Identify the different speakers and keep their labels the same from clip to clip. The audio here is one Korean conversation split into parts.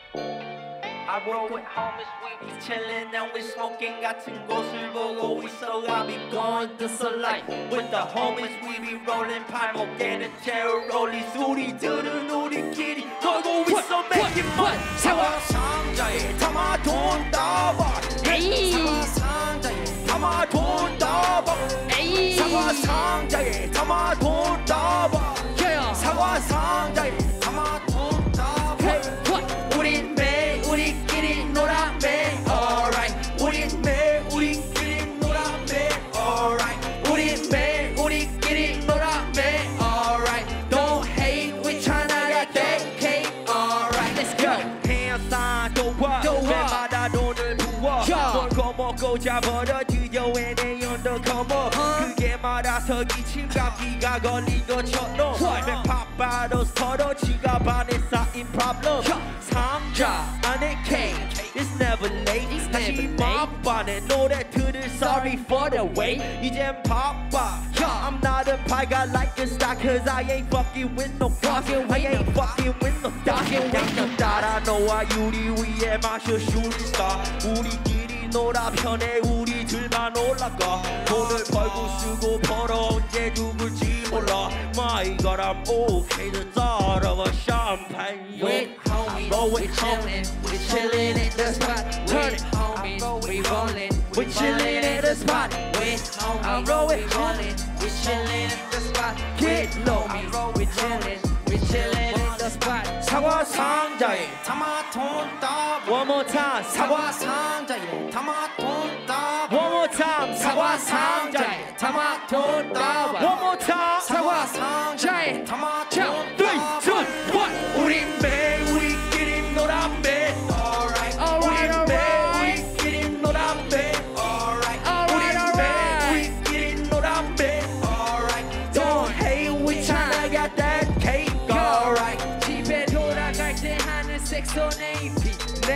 Speaker 1: I roll with homies, we be chillin' and we smoking 같은 곳을 보고 있어. I be going through some life with the homies, we be rolling 팔목에는 제로 롤리 우리들은 우리끼리 놀고 있어 making money. 사과 상자에 담아 돈 따봐. 사과 상자에 담아 돈 따봐. 사과 상자에 담아 돈 따봐. 사과 상자에 담아 돈 따봐. 우린 매일 우리끼리 놀아 매일 alright. 우린 매일 우리끼리 놀아 매일 alright. 우린 매일 우리끼리 놀아 매일 alright. Don't hate, we tryna get that cake alright. Let's go. 해안사 도와 매마다 돈을 부어 먹고 먹고 잡아도 드디어에 내 언더커버 그게 말아서 기침 감기가 걸린 것처럼 맥파바로 서로 지갑 안에 쌓인 problem 상자 안에 cake It's never late 다시 막반에 노래 들을 sorry for the wait 이젠 바빠 I'm not a pie guy like a star cause I ain't fucking with no fucking I ain't fucking with no fucking 양념 따라 너와 유리 위에 마셔 shooting star 우리끼리 놀아 편해 우리들만 올라가 돈을 벌고 쓰고 벌어 언제 죽을지 몰라 My God I'm okay the thought of a champagne
Speaker 2: With homies, we chillin' in the spot. With homies, we rollin', we chillin' in the spot. With homies, we rollin', we chillin' in the spot.
Speaker 1: Get low,
Speaker 2: we chillin' in the spot.
Speaker 1: 사과 상자에 담아 돈 따봐 One more time 사과 상자에 담아 돈 따봐 One more time 사과 상자에 담아 돈 따봐 One more time 사과 상자에 담아 돈 따봐 3, 2, 1 우린 매일 우리끼리 놀아 매일 Alright 우린 매일 우리끼리 놀아 매일 Alright 우린 매일 우리끼리 놀아 매일 Alright Don't hate we tryna get that cake Alright
Speaker 2: 집에 돌아갈 때 하는 섹소 네이비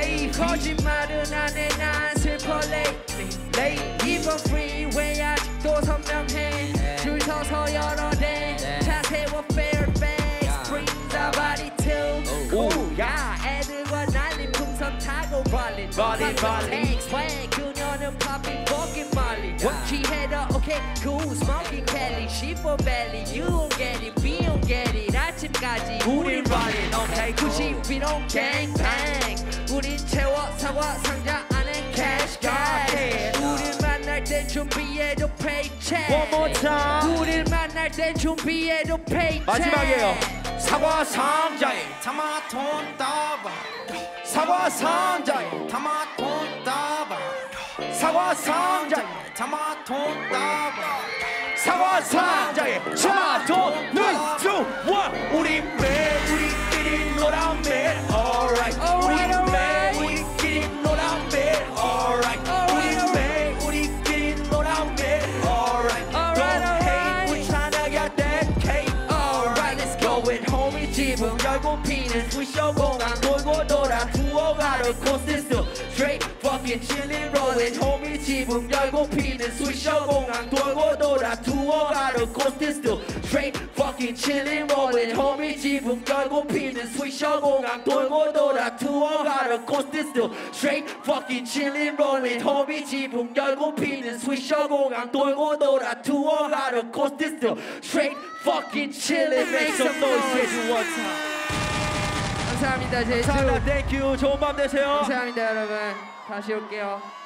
Speaker 2: 거짓말은 안 해 난 슬퍼 lately 이번 freeway 아직도 선명해 줄 서서 여러 대 차 세워 Fairfax Brings our body to 야 애들과 난리 풍선 타고 발린 Takes swag 그녀는 popping fucking Molly 취해도 okay cool smoking Kelly she for belly you don't get it we don't get it 아침까지 우린 ballin' okay 90 we don't gangbang 우린 채워 사과 상자 안에 cash 우릴 만날 땐 준비해도 paycheck
Speaker 1: One more time
Speaker 2: 우릴 만날 땐 준비해도 paycheck
Speaker 1: 마지막이에요 사과 상자에 담아 돈 따봐 사과 상자에 담아 돈 따봐 사과 상자에 담아 돈 따봐 사과 상자에 담아 돈을 주워 우리 매일 우리끼리 놀아 매일 Alright 우리 매일 우리끼리 놀아 매일 Alright 우리 매일 우리끼리 놀아 매일 Alright Don't hate we tryna get that cake Alright let's go with homie 지붕 열고 피는 스위셔 공항 돌고 돌아 투어 가러 코스트 Straight fucking chillin' rollin' homie 지붕 열고 피는 스위셔 공항 돌고 돌아 투어 가러 코스트 Straight fucking chillin' rollin' homie 지붕 열고 피는 스위셔 공항 돌고 돌아 투어 가러 코스트 Straight fucking chillin' rollin' homie 지붕 열고 피는 스위셔 공항 돌고 돌아 투어 가러 코스트 Straight fucking chillin' make some noise one time
Speaker 2: 감사합니다 제이스
Speaker 1: 감사합니다 땡큐 좋은 밤 되세요
Speaker 2: 감사합니다 여러분 다시 올게요